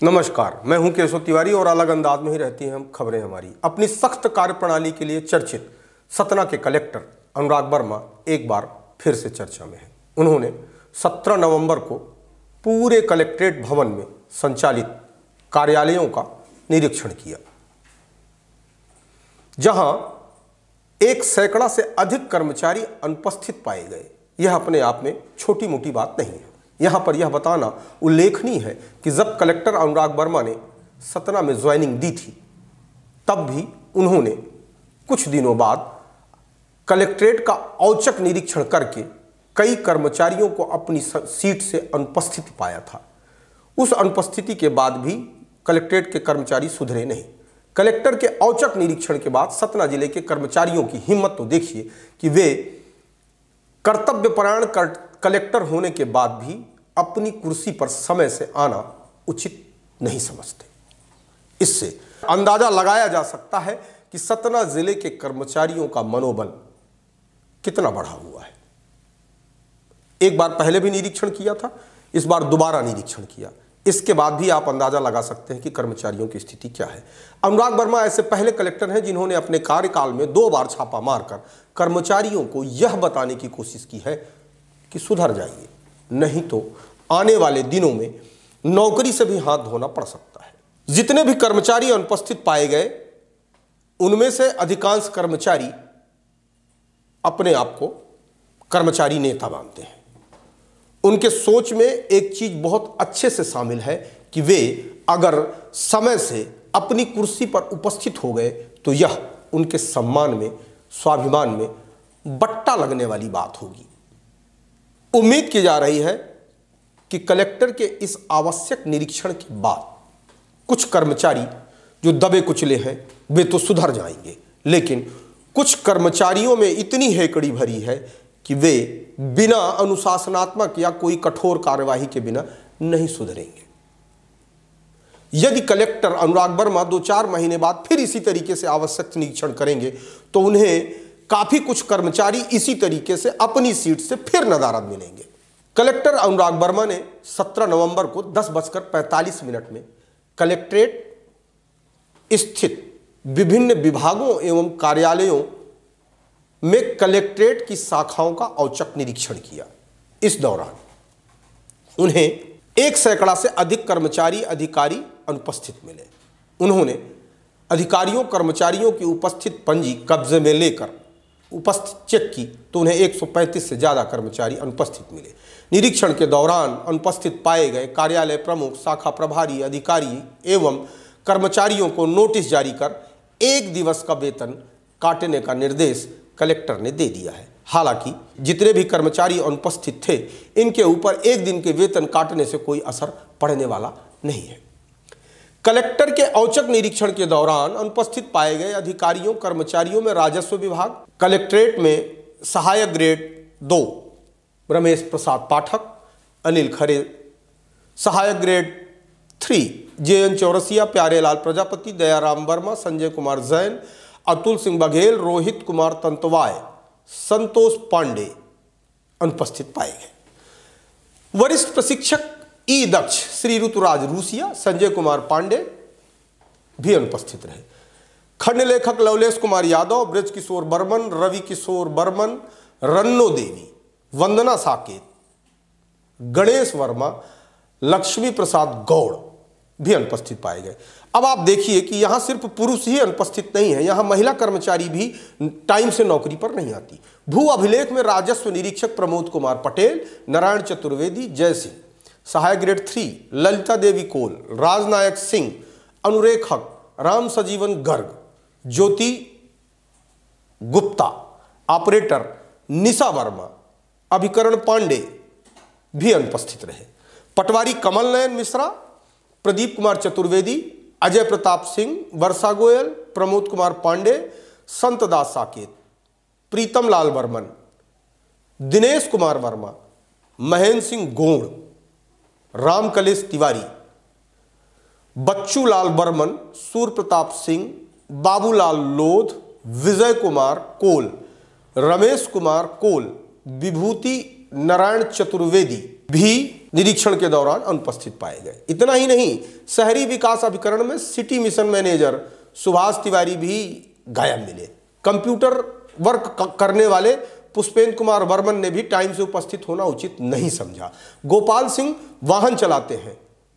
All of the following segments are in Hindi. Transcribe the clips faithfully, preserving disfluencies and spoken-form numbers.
नमस्कार, मैं हूं केशव तिवारी और अलग अंदाज में ही रहती हैं हम खबरें हमारी। अपनी सख्त कार्यप्रणाली के लिए चर्चित सतना के कलेक्टर अनुराग वर्मा एक बार फिर से चर्चा में हैं। उन्होंने सत्रह नवंबर को पूरे कलेक्ट्रेट भवन में संचालित कार्यालयों का निरीक्षण किया, जहां एक सैकड़ा से अधिक कर्मचारी अनुपस्थित पाए गए। यह अपने आप में छोटी मोटी बात नहीं है। यहाँ पर यह बताना उल्लेखनीय है कि जब कलेक्टर अनुराग वर्मा ने सतना में ज्वाइनिंग दी थी, तब भी उन्होंने कुछ दिनों बाद कलेक्ट्रेट का औचक निरीक्षण करके कई कर्मचारियों को अपनी सीट से अनुपस्थित पाया था। उस अनुपस्थिति के बाद भी कलेक्ट्रेट के कर्मचारी सुधरे नहीं। कलेक्टर के औचक निरीक्षण के बाद सतना जिले के कर्मचारियों की हिम्मत तो देखिए कि वे कर्तव्यपरायण कलेक्टर होने के बाद भी अपनी कुर्सी पर समय से आना उचित नहीं समझते। इससे अंदाजा लगाया जा सकता है कि सतना जिले के कर्मचारियों का मनोबल कितना बढ़ा हुआ है। एक बार पहले भी निरीक्षण किया था, इस बार दोबारा निरीक्षण किया। इसके बाद भी आप अंदाजा लगा सकते हैं कि कर्मचारियों की स्थिति क्या है। अनुराग वर्मा ऐसे पहले कलेक्टर हैं जिन्होंने अपने कार्यकाल में दो बार छापा मारकर कर्मचारियों को यह बताने की कोशिश की है कि सुधर जाइए, नहीं तो आने वाले दिनों में नौकरी से भी हाथ धोना पड़ सकता है। जितने भी कर्मचारी अनुपस्थित पाए गए, उनमें से अधिकांश कर्मचारी अपने आप को कर्मचारी नेता मानते हैं। उनके सोच में एक चीज बहुत अच्छे से शामिल है कि वे अगर समय से अपनी कुर्सी पर उपस्थित हो गए तो यह उनके सम्मान में, स्वाभिमान में बट्टा लगने वाली बात होगी। उम्मीद की जा रही है कि कलेक्टर के इस आवश्यक निरीक्षण के बाद कुछ कर्मचारी जो दबे कुचले हैं वे तो सुधर जाएंगे, लेकिन कुछ कर्मचारियों में इतनी हेकड़ी भरी है कि वे बिना अनुशासनात्मक या कोई कठोर कार्यवाही के बिना नहीं सुधरेंगे। यदि कलेक्टर अनुराग वर्मा दो चार महीने बाद फिर इसी तरीके से आवश्यक निरीक्षण करेंगे तो उन्हें काफी कुछ कर्मचारी इसी तरीके से अपनी सीट से फिर नदारद मिलेंगे। कलेक्टर अनुराग वर्मा ने सत्रह नवंबर को दस बजकर पैंतालीस मिनट में कलेक्ट्रेट स्थित विभिन्न विभागों एवं कार्यालयों में कलेक्ट्रेट की शाखाओं का औचक निरीक्षण किया। इस दौरान उन्हें एक सैकड़ा से अधिक कर्मचारी अधिकारी अनुपस्थित मिले। उन्होंने अधिकारियों कर्मचारियों की उपस्थित पंजी कब्जे में लेकर उपस्थित चेक की तो उन्हें एक सौ पैंतीस से ज़्यादा कर्मचारी अनुपस्थित मिले। निरीक्षण के दौरान अनुपस्थित पाए गए कार्यालय प्रमुख, शाखा प्रभारी, अधिकारी एवं कर्मचारियों को नोटिस जारी कर एक दिवस का वेतन काटने का निर्देश कलेक्टर ने दे दिया है। हालांकि जितने भी कर्मचारी अनुपस्थित थे, इनके ऊपर एक दिन के वेतन काटने से कोई असर पड़ने वाला नहीं है। कलेक्टर के औचक निरीक्षण के दौरान अनुपस्थित पाए गए अधिकारियों कर्मचारियों में राजस्व विभाग, कलेक्ट्रेट में सहायक ग्रेड दो रमेश प्रसाद पाठक, अनिल खरे, सहायक grade three J N Chaurasia, Pyarelal Prajapati, Dayaram Verma, Sanjay Kumar Jain, Atul Singh Baghel, Rohit Kumar Tantway, Santosh Pandey अनुपस्थित पाए गए। वरिष्ठ प्रशिक्षक ई दक्ष श्री ऋतुराज रूसिया, संजय कुमार पांडे भी अनुपस्थित रहे। खंड लेखक लवलेश कुमार यादव, ब्रज किशोर बर्मन, रवि किशोर बर्मन, रन्नो देवी, वंदना साकेत, गणेश वर्मा, लक्ष्मी प्रसाद गौड़ भी अनुपस्थित पाए गए। अब आप देखिए कि यहां सिर्फ पुरुष ही अनुपस्थित नहीं है, यहां महिला कर्मचारी भी टाइम से नौकरी पर नहीं आती। भू अभिलेख में राजस्व निरीक्षक प्रमोद कुमार पटेल, नारायण चतुर्वेदी, जय सिंह, सहायक ग्रेड थ्री ललिता देवी कोल, राजनायक सिंह, अनुरेखक राम सजीवन गर्ग, ज्योति गुप्ता, ऑपरेटर निशा वर्मा, अभिकरण पांडे भी अनुपस्थित रहे। पटवारी कमल नयन मिश्रा, प्रदीप कुमार चतुर्वेदी, अजय प्रताप सिंह, वर्षा गोयल, प्रमोद कुमार पांडे, संतदास साकेत, प्रीतम लाल वर्मन, दिनेश कुमार वर्मा, महेंद्र सिंह गोड़, राम कलेश तिवारी, बच्चू लाल बर्मन, सूर्य प्रताप सिंह, बाबूलाल लोध, विजय कुमार कोल, रमेश कुमार कोल, विभूति नारायण चतुर्वेदी भी निरीक्षण के दौरान अनुपस्थित पाए गए। इतना ही नहीं, शहरी विकास अभिकरण में city mission manager Subhash Tiwari भी गायब मिले। कंप्यूटर वर्क करने वाले पुष्पेंद्र कुमार वर्मन ने भी टाइम से उपस्थित होना उचित नहीं समझा। गोपाल सिंह वाहन चलाते हैं,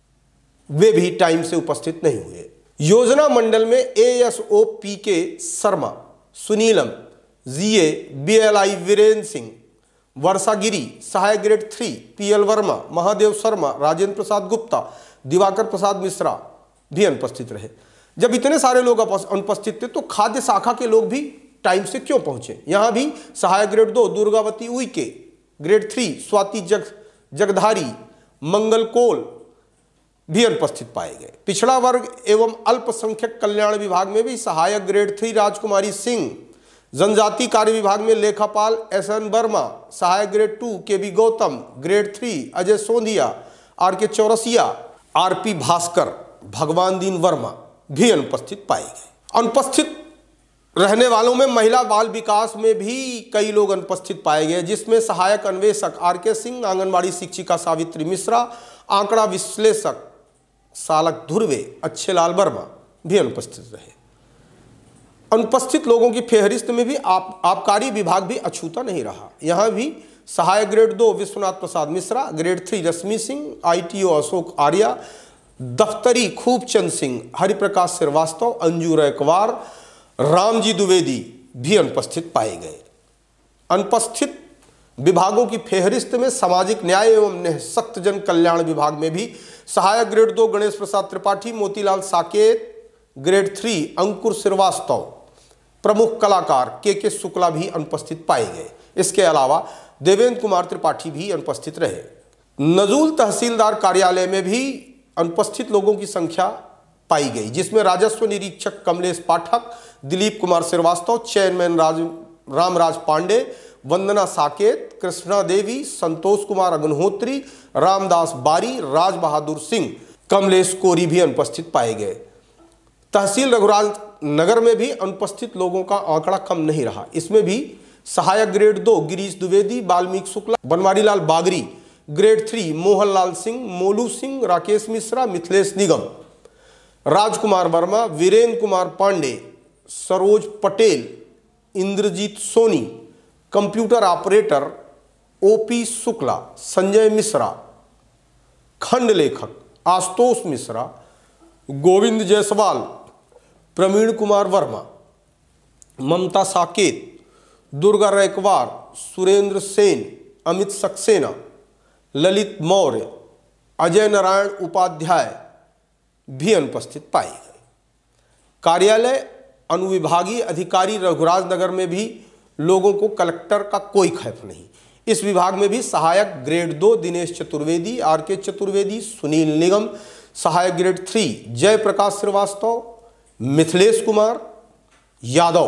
वे भी टाइम से उपस्थित नहीं हुए। योजना मंडल में एएसओ पी के शर्मा, सुनीलम, जीए, बीएलआई वीरेंद्र सिंह, वर्षागिरी, सहायक grade three, P L Verma, Mahadev Sharma, Rajendra Prasad Gupta, Diwakar Prasad Mishra भी अनुपस्थित रहे। जब इतने सारे लोग अनुपस्थित थे तो खाद्य शाखा के लोग भी टाइम से क्यों पहुंचे? यहां भी सहायक ग्रेड दो दुर्गावती उइके, ग्रेड थ्री स्वाति जग जगधारी, मंगल कोल भी अनुपस्थित पाए गए। पिछड़ा वर्ग एवं अल्पसंख्यक कल्याण विभाग में भी सहायक ग्रेड थ्री राजकुमारी सिंह, जनजाति कार्य विभाग में लेखापाल एस एन वर्मा, सहायक grade two K B Gautam, grade three Ajay Sondhiya, R K Chaurasia, R P Bhaskar, भगवान दीन वर्मा भी अनुपस्थित पाए गए। अनुपस्थित रहने वालों में महिला बाल विकास में भी कई लोग अनुपस्थित पाए गए, जिसमें सहायक अन्वेषक आर के सिंह, आंगनबाड़ी शिक्षिका सावित्री मिश्रा, आंकड़ा विश्लेषक सालक ध्रुवे, अच्छे लाल वर्मा भी अनुपस्थित रहे। अनुपस्थित लोगों की फेहरिस्त में भी आप आबकारी विभाग भी अछूता नहीं रहा। यहां भी सहायक ग्रेड दो Vishwanath Prasad Mishra, grade three Rashmi Singh, ITO Ashok Arya, दफ्तरी खूबचंद सिंह, हरिप्रकाश श्रीवास्तव, अंजू रैकवार, रामजी द्विवेदी भी अनुपस्थित पाए गए। अनुपस्थित विभागों की फेहरिस्त में सामाजिक न्याय एवं निःशक्त जन कल्याण विभाग में भी सहायक ग्रेड दो गणेश प्रसाद त्रिपाठी, मोतीलाल साकेत, ग्रेड थ्री अंकुर श्रीवास्तव, प्रमुख कलाकार के के शुक्ला भी अनुपस्थित पाए गए। इसके अलावा देवेंद्र कुमार त्रिपाठी भी अनुपस्थित रहे। नजूल तहसीलदार कार्यालय में भी अनुपस्थित लोगों की संख्या पाई गई, जिसमें राजस्व निरीक्षक कमलेश पाठक, दिलीप कुमार श्रीवास्तव, चेयरमैन राज रामराज पांडे, वंदना साकेत, कृष्णा देवी, संतोष कुमार अग्निहोत्री, रामदास बारी, राज बहादुर सिंह, कमलेश कोरी भी अनुपस्थित पाए गए। तहसील रघुराज नगर में भी अनुपस्थित लोगों का आंकड़ा कम नहीं रहा। इसमें भी सहायक ग्रेड दो Girish Dwivedi, Valmiki Shukla, Banwari Lal Bagri, grade three Mohanlal Singh, Molu Singh, Rakesh Mishra, Mithilesh Nigam, Rajkumar Verma, Virendra Kumar Pandey, Saroj Patel, Indrajit Soni, computer operator OP Shukla, Sanjay Mishra, खंड लेखक आशुतोष मिश्रा, गोविंद जायसवाल, प्रवीण कुमार वर्मा, ममता साकेत, दुर्गा रैकवार, सुरेंद्र सेन, अमित सक्सेना, ललित मौर्य, अजय नारायण उपाध्याय भी अनुपस्थित पाए गए। कार्यालय अनुविभागीय अधिकारी रघुराज नगर में भी लोगों को कलेक्टर का कोई खैफ नहीं। इस विभाग में भी सहायक ग्रेड दो दिनेश चतुर्वेदी, आर के चतुर्वेदी, सुनील निगम, सहायक ग्रेड थ्री जयप्रकाश श्रीवास्तव, मिथिलेश कुमार यादव,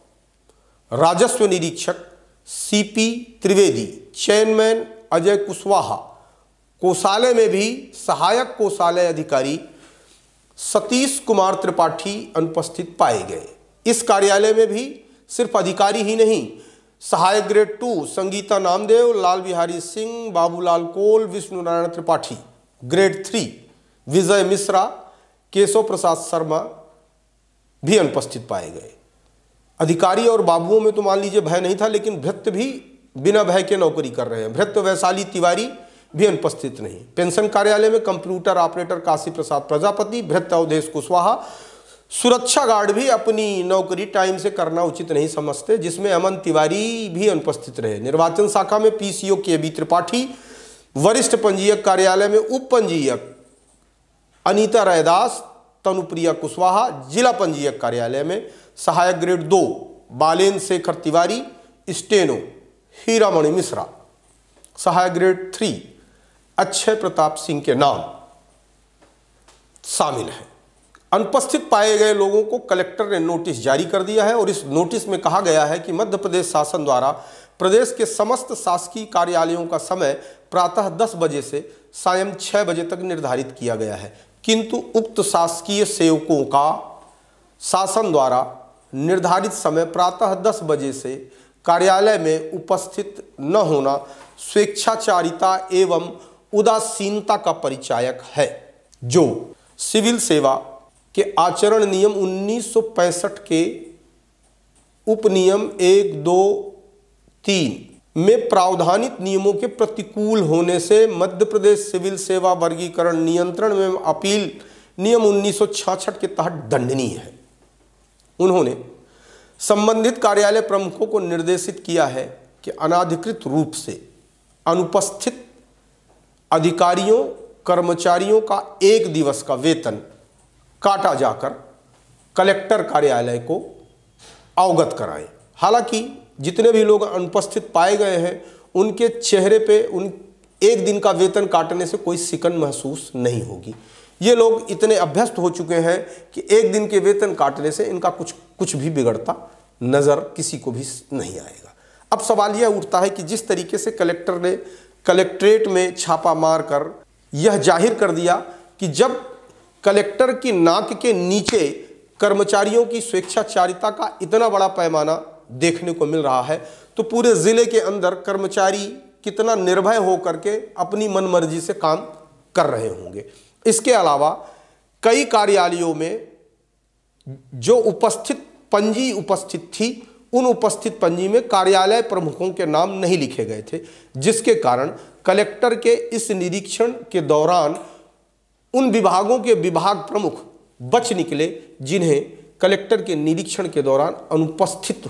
राजस्व निरीक्षक सीपी त्रिवेदी, चेयरमैन अजय कुशवाहा, कोषालय में भी सहायक कोषालय अधिकारी सतीश कुमार त्रिपाठी अनुपस्थित पाए गए। इस कार्यालय में भी सिर्फ अधिकारी ही नहीं, सहायक grade two Sangeeta Namdev, Lal Bihari Singh, Babulal Kol, Vishnu Narayan Tripathi, grade three Vijay Mishra, Keshav Prasad Sharma भी अनुपस्थित पाए गए। अधिकारी और बाबुओं में तो मान लीजिए भय नहीं था, लेकिन भृत्य भी बिना भय के नौकरी कर रहे हैं। भृत्य वैशाली तिवारी भी अनुपस्थित नहीं। पेंशन कार्यालय में कंप्यूटर ऑपरेटर काशी प्रसाद प्रजापति, भृत्य अवधेश कुशवाहा, सुरक्षा गार्ड भी अपनी नौकरी टाइम से करना उचित नहीं समझते, जिसमें अमन तिवारी भी अनुपस्थित रहे। निर्वाचन शाखा में पीसीओ के बी त्रिपाठी, वरिष्ठ पंजीयक कार्यालय में उप पंजीयक अनीता रायदास, तनुप्रिया कुशवाहा, जिला पंजीयक कार्यालय में सहायक ग्रेड दो बालेन शेखर तिवारी, स्टेनो हीरामणि मिश्रा, सहायक ग्रेड थ्री अक्षय प्रताप सिंह के नाम शामिल हैं। अनुपस्थित पाए गए लोगों को कलेक्टर ने नोटिस जारी कर दिया है और इस नोटिस में कहा गया है कि मध्य प्रदेश शासन द्वारा प्रदेश के समस्त शासकीय कार्यालयों का समय प्रातः दस बजे से सायं छह बजे तक निर्धारित किया गया है, किंतु उक्त शासकीय सेवकों का शासन द्वारा निर्धारित समय प्रातः दस बजे से कार्यालय में उपस्थित न होना स्वेच्छाचारिता एवं उदासीनता का परिचायक है, जो सिविल सेवा के आचरण नियम उन्नीस सौ पैंसठ के उपनियम एक दो तीन में प्रावधानित नियमों के प्रतिकूल होने से मध्य प्रदेश सिविल सेवा वर्गीकरण नियंत्रण एवं अपील नियम उन्नीस सौ छियासठ के तहत दंडनीय है। उन्होंने संबंधित कार्यालय प्रमुखों को निर्देशित किया है कि अनाधिकृत रूप से अनुपस्थित अधिकारियों कर्मचारियों का एक दिवस का वेतन काटा जाकर कलेक्टर कार्यालय को अवगत कराएं। हालांकि जितने भी लोग अनुपस्थित पाए गए हैं उनके चेहरे पे उन एक दिन का वेतन काटने से कोई सिकन महसूस नहीं होगी। ये लोग इतने अभ्यस्त हो चुके हैं कि एक दिन के वेतन काटने से इनका कुछ कुछ भी बिगड़ता नज़र किसी को भी नहीं आएगा। अब सवाल यह उठता है कि जिस तरीके से कलेक्टर ने कलेक्ट्रेट में छापा मारकर यह जाहिर कर दिया कि जब कलेक्टर की नाक के नीचे कर्मचारियों की स्वेच्छाचारिता का इतना बड़ा पैमाना देखने को मिल रहा है, तो पूरे ज़िले के अंदर कर्मचारी कितना निर्भय होकर के अपनी मनमर्जी से काम कर रहे होंगे। इसके अलावा कई कार्यालयों में जो उपस्थित पंजी उपस्थित थी, उन उपस्थित पंजी में कार्यालय प्रमुखों के नाम नहीं लिखे गए थे, जिसके कारण कलेक्टर के इस निरीक्षण के दौरान उन विभागों के विभाग प्रमुख बच निकले जिन्हें कलेक्टर के निरीक्षण के दौरान अनुपस्थित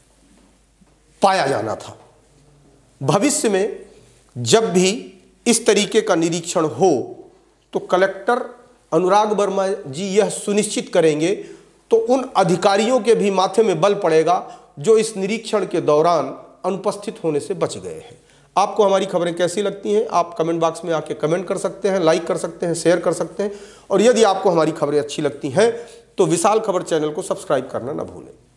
पाया जाना था। भविष्य में जब भी इस तरीके का निरीक्षण हो तो कलेक्टर अनुराग वर्मा जी यह सुनिश्चित करेंगे तो उन अधिकारियों के भी माथे में बल पड़ेगा जो इस निरीक्षण के दौरान अनुपस्थित होने से बच गए हैं। आपको हमारी खबरें कैसी लगती हैं आप कमेंट बॉक्स में आके कमेंट कर सकते हैं, लाइक कर सकते हैं, शेयर कर सकते हैं, और यदि आपको हमारी खबरें अच्छी लगती हैं तो विशाल खबर चैनल को सब्सक्राइब करना ना भूलें।